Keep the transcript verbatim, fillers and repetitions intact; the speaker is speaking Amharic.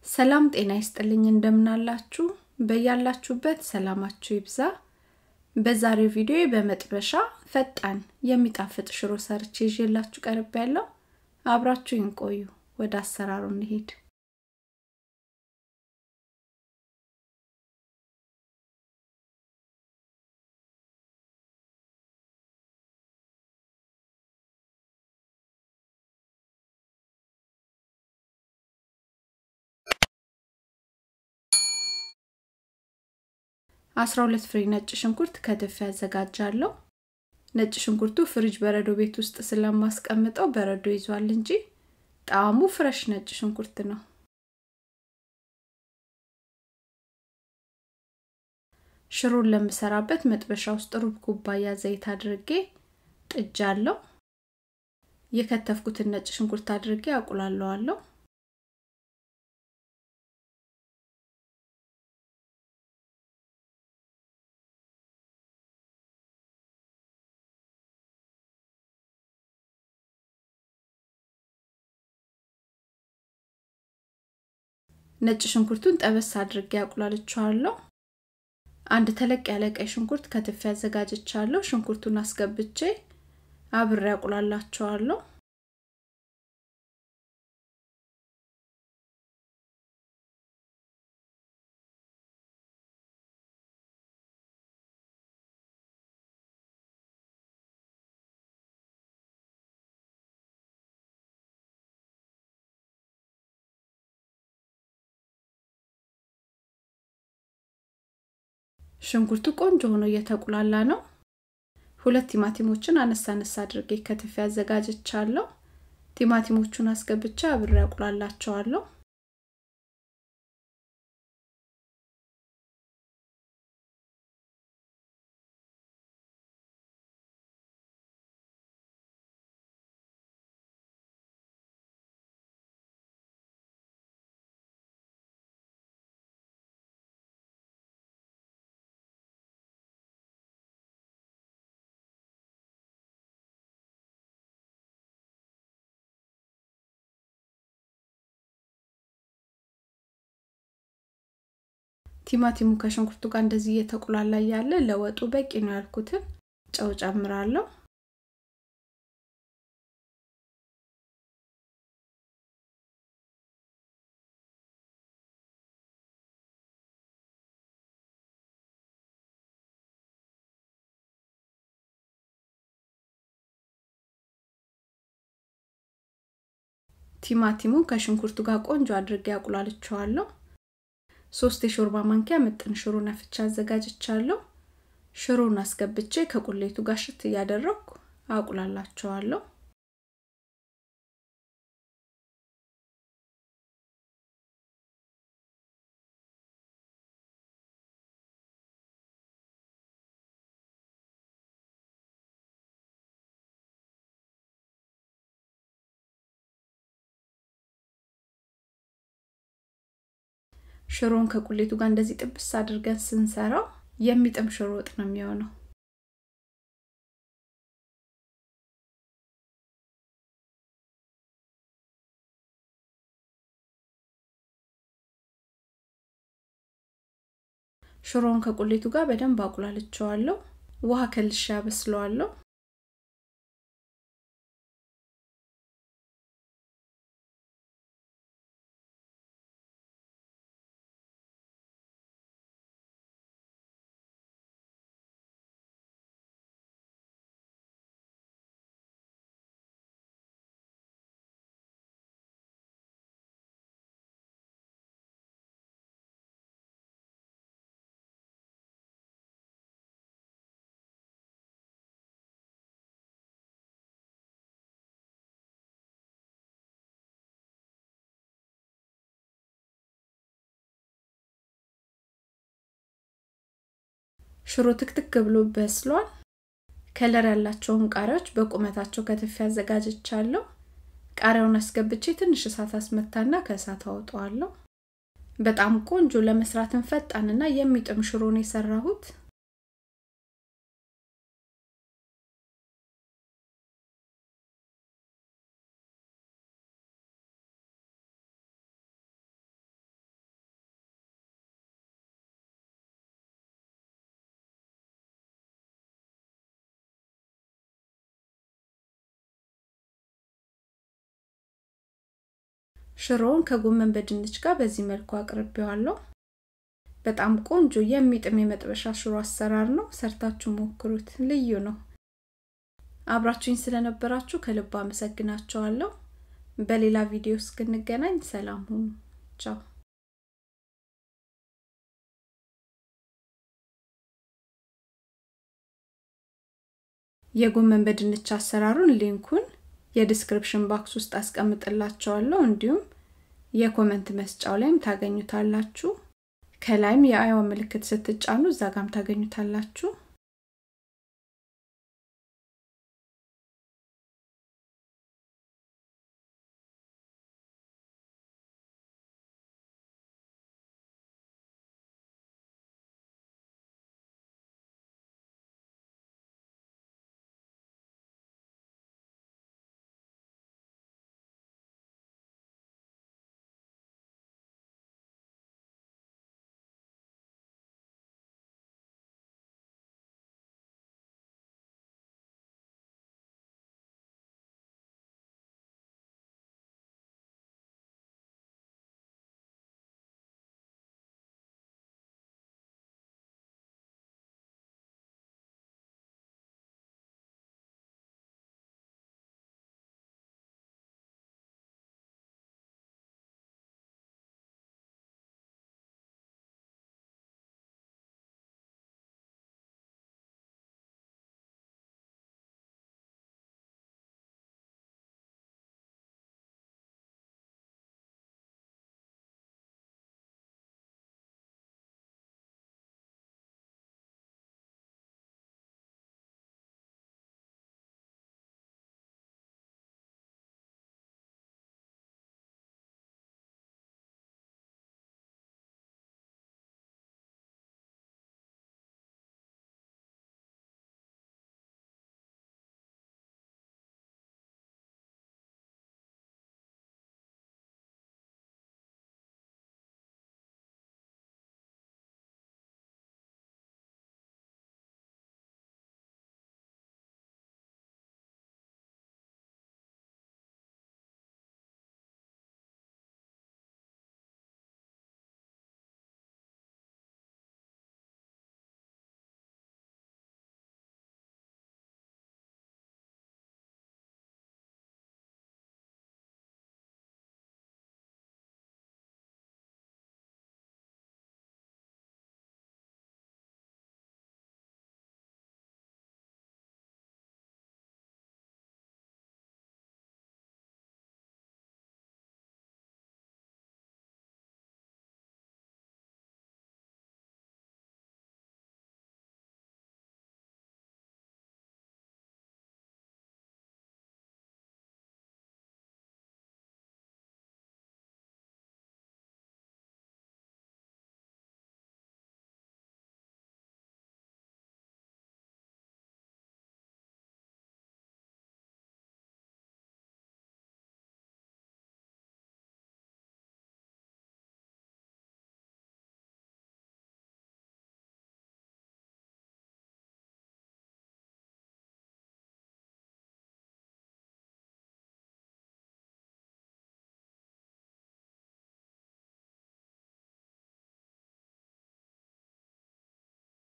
ሰላም ጤና ይስጥልኝ እንደምናላችሁ በያላችሁበት ሰላማችሁ ይብዛ በዛሬው ቪዲዮ በመጥበሻ ፈጣን የሚጣፍጥ ሽሮ ሰርቼ ይዤላችሁ ቀርቤያለሁ አብራችሁኝ ቆዩ ወደ አሰራሩ እንሂድ አስራ ሁለት ፍሬ ነጭ ሽንኩርት ከትፌ አዘጋጃለሁ ነጭ ሽንኩርቱ ፍሪጅ በረዶ ቤት ውስጥ ስለማስቀምጠው በረዶ ይዟል እንጂ ጣዕሙ ፍሬሽ ነጭ ሽንኩርት ነው ሽሮን ለምሰራበት መጥበሻ ውስጥ ሩብ ኩባያ ዘይት አድርጌ ጥጃለሁ የከተፍኩትን ነጭ ሽንኩርት አድርጌ አቁላለዋለሁ ነጭ ሽንኩርቱን ጠበስ አድርጌ አቁላልቻለሁ አንድ ተለቅ ያለ ቀይ ሽንኩርት ከትፌ አዘጋጅቻለሁ ሽንኩርቱን አስገብቼ አብሬ አቁላላቸዋለሁ ሽንኩርቱ ቆንጆ ሆኖ እየተቁላላ ነው ሁለት ቲማቲሞችን አነሳ አነሳ አድርጌ ከትፌ አዘጋጅቻለሁ ቲማቲሞቹን አስገብቼ አብሬ አቁላላቸዋለሁ ቲማቲሙ ከሽንኩርቱ ጋር እንደዚህ እየተቁላላ ያለ ለወጡ በቂ ነው ያልኩት ጨው ጨምራለሁ ቲማቲሙ ከሽንኩርቱ ጋር ቆንጆ አድርጌ አቁላልቻለሁ ሶስት የሾርባ ማንኪያ መጥን ሽሮ ነፍቻ አዘጋጅቻለሁ ሽሮን አስገብቼ ከቁሌቱ ጋር ሽት ያደረኩ አቁላላቸዋለሁ ሽሮን ከቁሌቱ ጋር እንደዚህ ጥብስ አድርገን ስንሰራው የሚጥም ሽሮ ወጥ ነው የሚሆነው ሽሮን ከቁሌቱ ጋር በደንብ አቁላልቻለሁ ውሃ ከልሻ በስለዋለሁ ሽሮ ትክትክ ብሎ በስሏል ከለር ያላቸውን ቃሪያዎች በቁመታቸው ከትፌ አዘጋጅቻለሁ ቃሪያውን አስገብቼ ትንሽ እሳት አስመታና ከእሳት አወጣዋለሁ በጣም ቆንጆ ለመስራት ፈጣንና የሚጥም ሽሮ ነው የሰራሁት ሽሮውን ከጎመን በድንች ጋር በዚህ መልኩ አቅርቤዋለሁ። በጣም ቆንጆ የሚጥም የመጥበሻ ሽሮ አሰራር ነው። ሰርታችሁ ሞክሩት፣ ልዩ ነው። አብራችሁኝ ስለነበራችሁ ከልብ አመሰግናችኋለሁ። በሌላ ቪዲዮ እስክንገናኝ ሰላም ሁኑ። ቻው። የጎመን በድንች አሰራሩን ሊንኩን የዲስክሪፕሽን ባክስ ውስጥ አስቀምጥላችኋለሁ። እንዲሁም የኮሜንት መስጫው ላይም ታገኙታላችሁ። ከላይም የአይዋ ምልክት ስትጫኑ እዛጋም ታገኙታላችሁ።